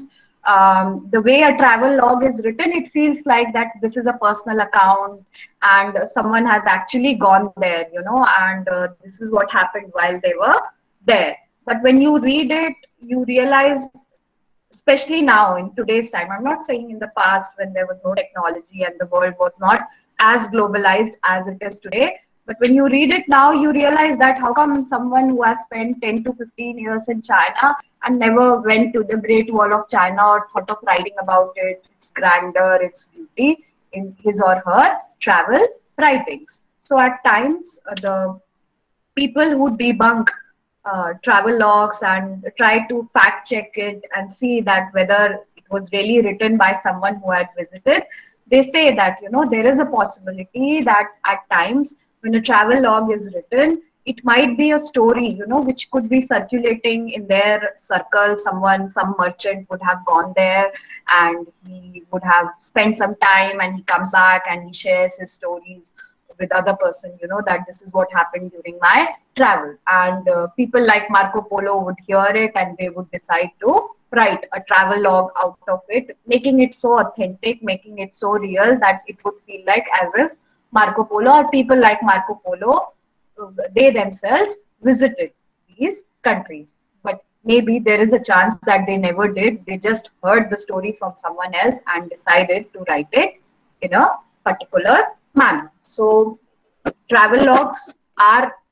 um, the way a travel log is written, it feels like that this is a personal account and someone has actually gone there, you know, and uh, this is what happened while they were there. But when you read it, you realize, especially now in today's time, I'm not saying in the past when there was no technology and the world was not as globalized as it is today, but when you read it now, you realize that how come someone who has spent ten to fifteen years in China and never went to the Great Wall of China or thought of writing about it, its grandeur, its beauty, in his or her travel writings. So at times, uh, the people who debunk uh, travel logs and try to fact check it and see that whether it was really written by someone who had visited, they say that, you know, there is a possibility that at times when a travel log is written, it might be a story, you know, which could be circulating in their circle. Someone, some merchant would have gone there and he would have spent some time and he comes back and he shares his stories with other person, you know, that this is what happened during my travel. And uh, people like Marco Polo would hear it and they would decide to write a travel log out of it, making it so authentic, making it so real that it would feel like as if Marco Polo or people like Marco Polo, they themselves visited these countries. But maybe there is a chance that they never did. They just heard the story from someone else and decided to write it in a particular manner. So travel logs are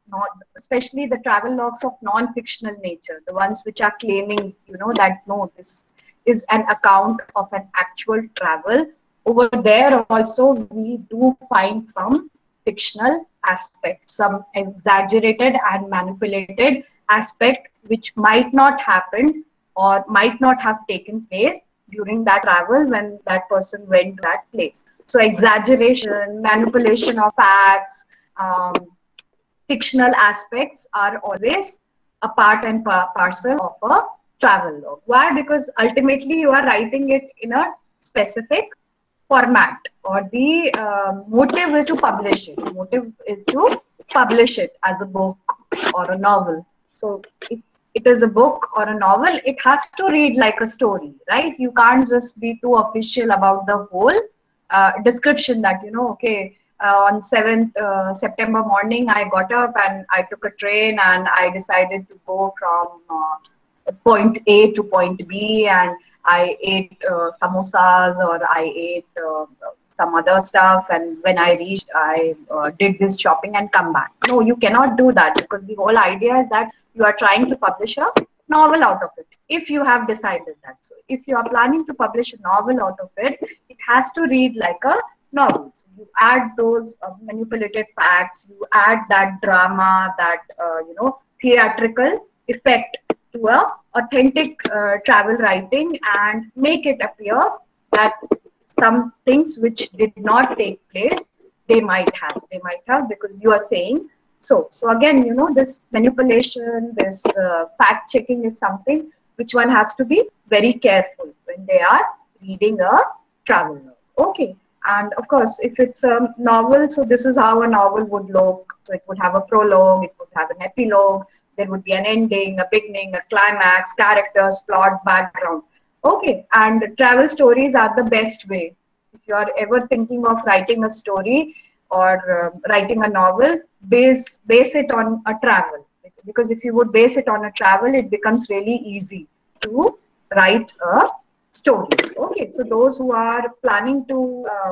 not, especially the travel logs of non-fictional nature, the ones which are claiming, you know, that no, this is an account of an actual travel. Over there also, we do find some fictional aspect, some exaggerated and manipulated aspect which might not happen or might not have taken place during that travel when that person went to that place. So exaggeration, manipulation of facts, um, fictional aspects are always a part and pa- parcel of a travel log. Why? Because ultimately you are writing it in a specific format, or the uh, motive is to publish it. Motive is to publish it as a book or a novel. So if it is a book or a novel, it has to read like a story, right? You can't just be too official about the whole uh, description that, you know, okay, uh, on seventh uh, September morning, I got up and I took a train and I decided to go from uh, point A to point B, and I ate uh, samosas, or I ate uh, some other stuff, and when I reached, I uh, did this shopping and come back. No, you cannot do that, because the whole idea is that you are trying to publish a novel out of it. If you have decided that, so if you are planning to publish a novel out of it, it has to read like a novel. So you add those uh, manipulated facts, you add that drama, that uh, you know, theatrical effect to a authentic uh, travel writing, and make it appear that some things which did not take place, they might have they might have because you are saying so. So again, you know, this manipulation, this uh, fact checking is something which one has to be very careful when they are reading a travel log. Okay. And of course, if it's a novel, so this is how a novel would look. So it would have a prologue, it would have an epilogue, there would be an ending, a beginning, a climax, characters, plot, background. Okay, and travel stories are the best way. If you are ever thinking of writing a story or uh, writing a novel, base base it on a travel. Because if you would base it on a travel, it becomes really easy to write a story. Okay, so those who are planning to uh,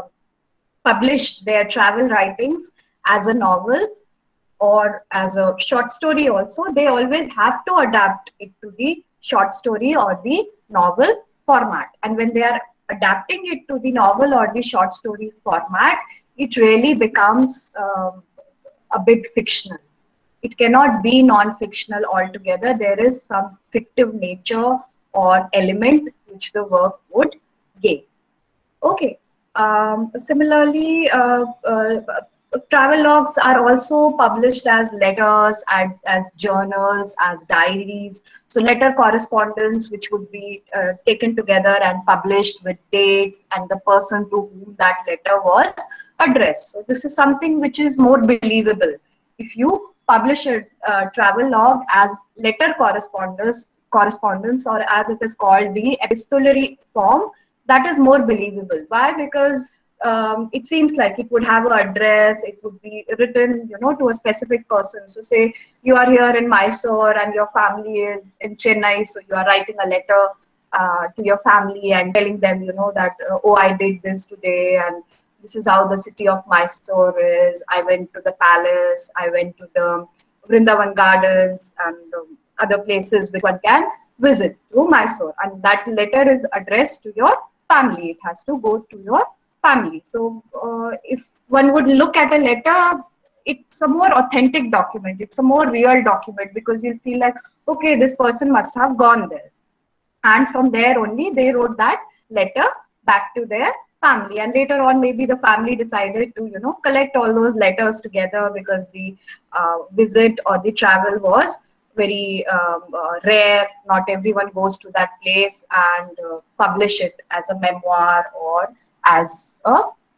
publish their travel writings as a novel or as a short story also, they always have to adapt it to the short story or the novel format. And when they are adapting it to the novel or the short story format, it really becomes um, a bit fictional. It cannot be non-fictional altogether. There is some fictive nature or element which the work would gain. Okay. Um, similarly, uh, uh, travel logs are also published as letters, as, as journals, as diaries. So letter correspondence, which would be uh, taken together and published with dates and the person to whom that letter was addressed. So this is something which is more believable. If you publish a uh, travel log as letter correspondence, correspondence, or as it is called, the epistolary form, that is more believable. Why? Because um, it seems like it would have an address, it would be written, you know, to a specific person. So say you are here in Mysore and your family is in Chennai, so you are writing a letter uh, to your family and telling them, you know, that, uh, oh, I did this today, and this is how the city of Mysore is. I went to the palace, I went to the Vrindavan gardens and um, other places which one can visit to Mysore. And that letter is addressed to your family. It has to go to your family. So uh, if one would look at a letter, it's a more authentic document. It's a more real document, because you feel like, okay, this person must have gone there. And from there only they wrote that letter back to their family. And later on, maybe the family decided to, you know, collect all those letters together, because the uh, visit or the travel was very um, uh, rare. Not everyone goes to that place, and uh, publish it as a memoir or as a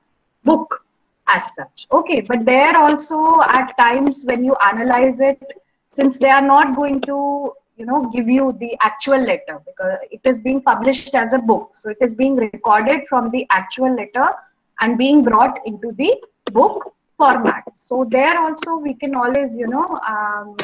book as such. Okay, but there also at times when you analyze it, since they are not going to, you know, give you the actual letter, because it is being published as a book, so it is being recorded from the actual letter and being brought into the book format. So there also we can always, you know, um,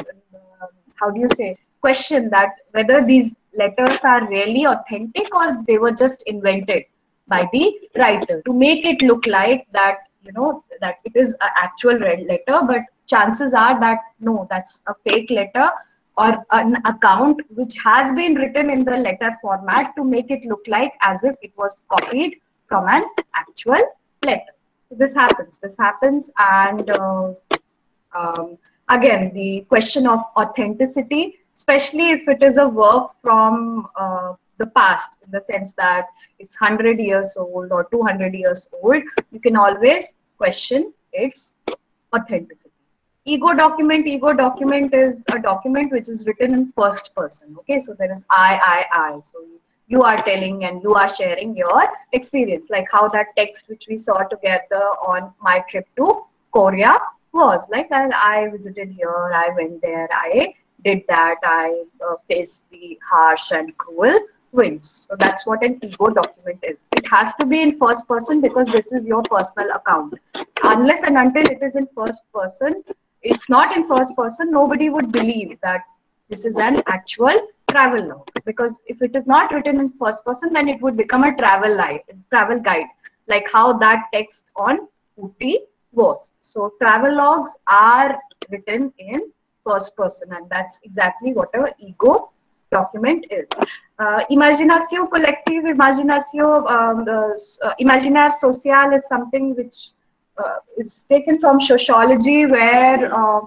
how do you say, question that whether these letters are really authentic or they were just invented by the writer to make it look like that, you know, that it is an actual red letter, but chances are that no, that's a fake letter or an account which has been written in the letter format to make it look like as if it was copied from an actual letter. So this happens. This happens, and uh, um, again, the question of authenticity, especially if it is a work from uh, the past, in the sense that it's one hundred years old or two hundred years old, you can always question its authenticity. Ego document, ego document is a document which is written in first person. Okay, so there is I, I, I. So you are telling and you are sharing your experience, like how that text which we saw together on my trip to Korea was like. I, I visited here, I went there, I did that, I uh, faced the harsh and cruel winds. So that's what an ego document is. It has to be in first person because this is your personal account. Unless and until it is in first person, it's not in first person, nobody would believe that this is an actual travel log. Because if it is not written in first person, then it would become a travel light, travel guide, like how that text on Ooty was. So travel logs are written in first person, and that's exactly what a ego document is. Uh, imaginatio collective, imaginatio, um, uh, imaginaire social is something which uh, is taken from sociology, where uh,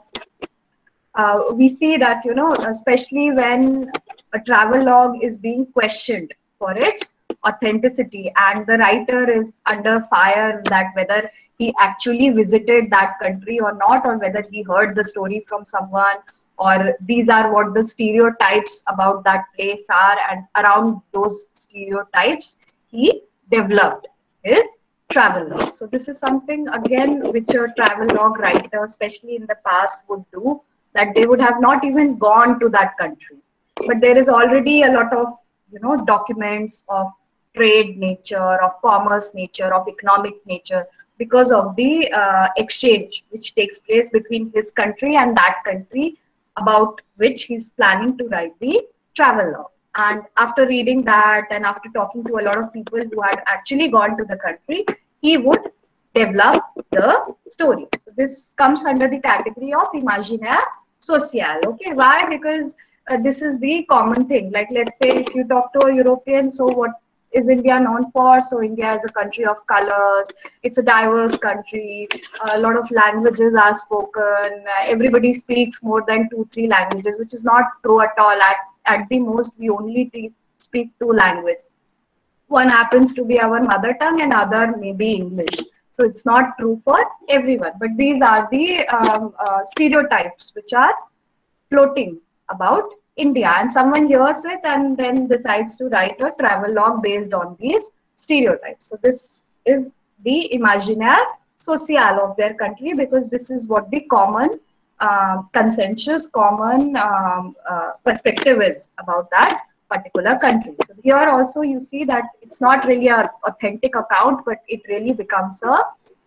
uh, we see that, you know, especially when a travel log is being questioned for its authenticity and the writer is under fire that whether he actually visited that country or not, or whether he heard the story from someone, or these are what the stereotypes about that place are, and around those stereotypes he developed his travel log. So this is something again which a travel log writer, especially in the past, would do, that they would have not even gone to that country, but there is already a lot of, you know, documents of trade nature, of commerce nature, of economic nature, because of the uh, exchange which takes place between his country and that country, about which he's planning to write the travel log. And after reading that and after talking to a lot of people who had actually gone to the country, he would develop the story. So this comes under the category of imaginaire social. Okay, why? Because uh, this is the common thing. Like, let's say if you talk to a European, so what is India known for? So India is a country of colors. It's a diverse country. A lot of languages are spoken. Uh, everybody speaks more than two, three languages, which is not true at all. At, at the most, we only speak two languages. One happens to be our mother tongue and other may be English. So it's not true for everyone. But these are the um, uh, stereotypes which are floating about India, and someone hears it and then decides to write a travel log based on these stereotypes. So this is the imaginaire social of their country, because this is what the common uh, consensus, common um, uh, perspective is about that particular country. So here also you see that it's not really an authentic account, but it really becomes a,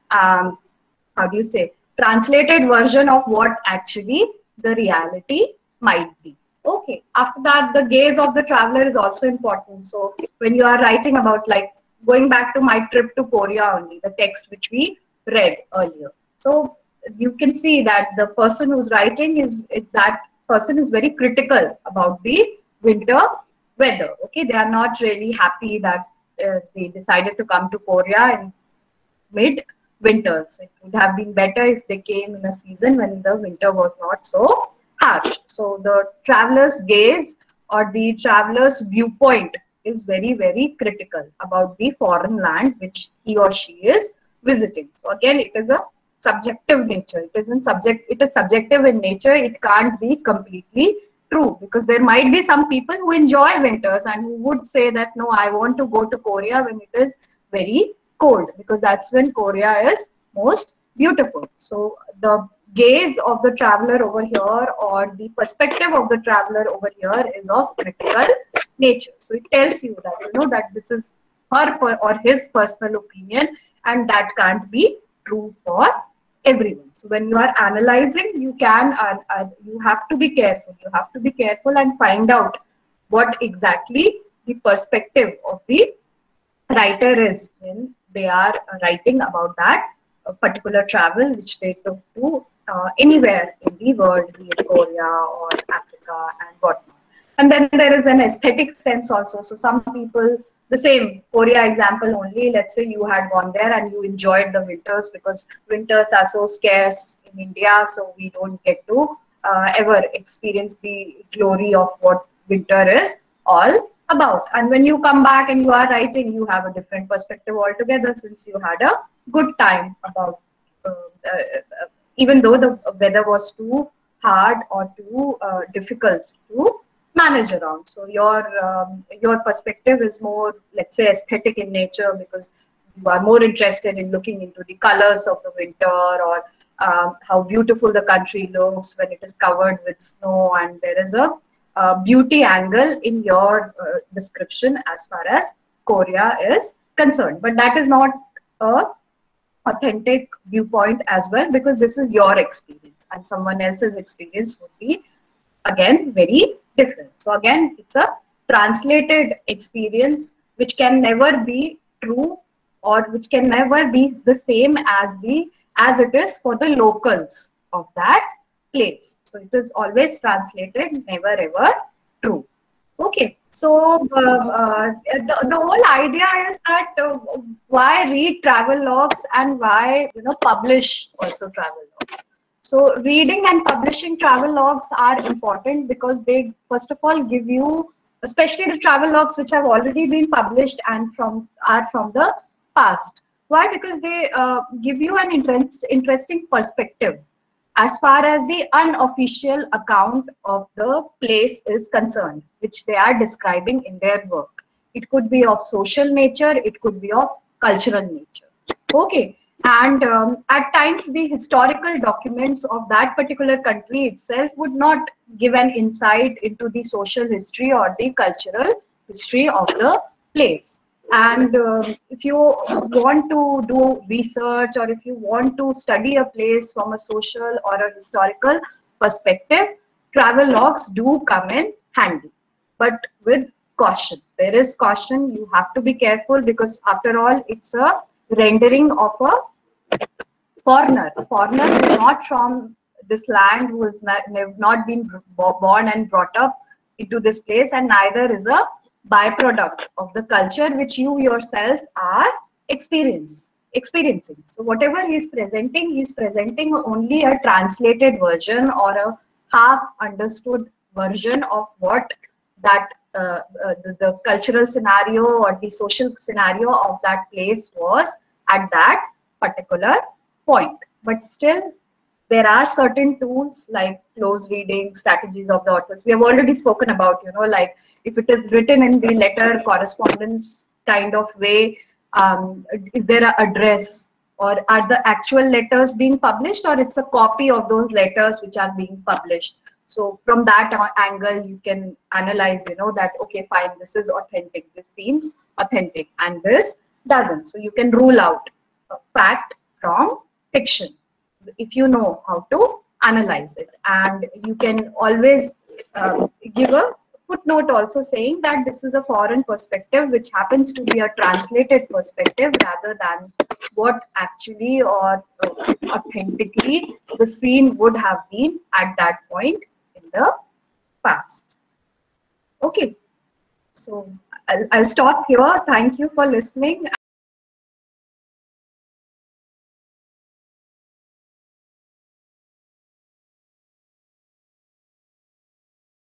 um, how do you say, translated version of what actually the reality might be. Okay, after that, the gaze of the traveler is also important. So when you are writing about, like, going back to my trip to Korea only, the text which we read earlier. So you can see that the person who's writing is, that person is very critical about the winter weather. Okay, they are not really happy that uh, they decided to come to Korea in mid winters. It would have been better if they came in a season when the winter was not so harsh. So the traveler's gaze or the traveler's viewpoint is very, very critical about the foreign land which he or she is visiting. So again, it is a subjective nature. It isn't subject. It is subjective in nature. It can't be completely true, because there might be some people who enjoy winters and who would say that no, I want to go to Korea when it is very cold, because that's when Korea is most beautiful. So the gaze of the traveler over here, or the perspective of the traveler over here, is of critical nature. So it tells you that, you know, that this is her or his personal opinion, and that can't be true for everyone. So when you are analyzing, you can uh, uh, you have to be careful. You have to be careful and find out what exactly the perspective of the writer is when they are writing about that particular travel which they took to uh, anywhere in the world, be it Korea or Africa and whatnot. And then there is an aesthetic sense also. So some people, the same Korea example only, let's say you had gone there and you enjoyed the winters because winters are so scarce in India, so we don't get to uh, ever experience the glory of what winter is all about. And when you come back and you are writing, you have a different perspective altogether, since you had a good time about uh, uh, even though the weather was too hard or too uh, difficult to manage around. So your um, your perspective is more, let's say, aesthetic in nature, because you are more interested in looking into the colors of the winter, or um, how beautiful the country looks when it is covered with snow, and there is a, a beauty angle in your uh, description as far as Korea is concerned. But that is not a authentic viewpoint as well, because this is your experience and someone else's experience would be again very different. So again, it's a translated experience which can never be true, or which can never be the same as the as it is for the locals of that place. So it is always translated, never ever true. Okay, so uh, uh, the, the whole idea is that uh, why read travel logs and why, you know, publish also travel logs. So reading and publishing travel logs are important because they first of all give you, especially the travel logs which have already been published and from are from the past. Why? Because they uh, give you an interest, interesting perspective as far as the unofficial account of the place is concerned, which they are describing in their work. It could be of social nature, it could be of cultural nature. Okay, and um, at times the historical documents of that particular country itself would not give an insight into the social history or the cultural history of the place. And um, if you want to do research, or if you want to study a place from a social or a historical perspective, travel logs do come in handy, but with caution. There is caution. You have to be careful, because after all, it's a rendering of a foreigner. A foreigner who is not from this land, who has not, not been born and brought up into this place, and neither is a byproduct of the culture which you yourself are experience, experiencing. So whatever he is presenting, he is presenting only a translated version or a half understood version of what that uh, uh, the, the cultural scenario or the social scenario of that place was at that particular point. But still, there are certain tools like close reading, strategies of the authors. We have already spoken about, you know, like if it is written in the letter correspondence kind of way, um, is there an address, or are the actual letters being published, or it's a copy of those letters which are being published? So from that angle, you can analyze, you know, that, okay, fine, this is authentic, this seems authentic, and this doesn't. So you can rule out fact from fiction if you know how to analyze it. And you can always uh, give a footnote also saying that this is a foreign perspective which happens to be a translated perspective rather than what actually or uh, authentically the scene would have been at that point in the past. Okay, so I'll, I'll stop here. Thank you for listening.